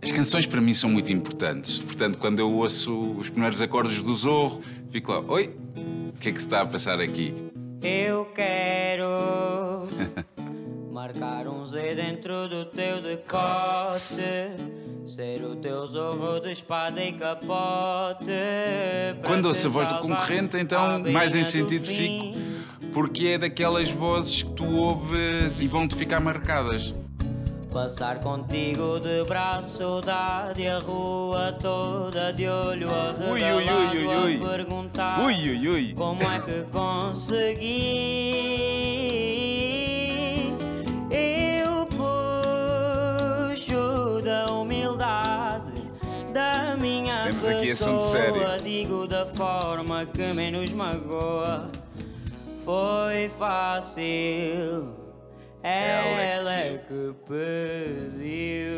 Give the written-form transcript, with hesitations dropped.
As canções para mim são muito importantes. Portanto, quando eu ouço os primeiros acordes do Zorro, fico lá, oi, o que é que se está a passar aqui? Eu quero marcar um Z dentro do teu decote, ser o teu zorro de espada e capote. Quando ouço a voz do concorrente, então mais em sentido fico, porque é daquelas vozes que tu ouves e vão-te ficar marcadas. Passar contigo de braço dado e a rua toda de olho arregalado a perguntar como é que consegui. Eu puxo da humildade da minha Temos aqui assunto sério. pessoa, digo da forma que menos magoa. Foi fácil, ela é que pediu.